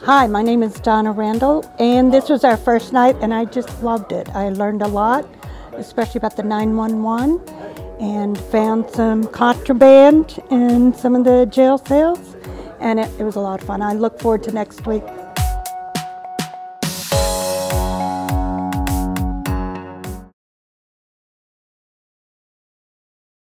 Hi, my name is Donna Randall, and this was our first night, and I just loved it. I learned a lot, especially about the 911, and found some contraband in some of the jail cells, and it was a lot of fun. I look forward to next week.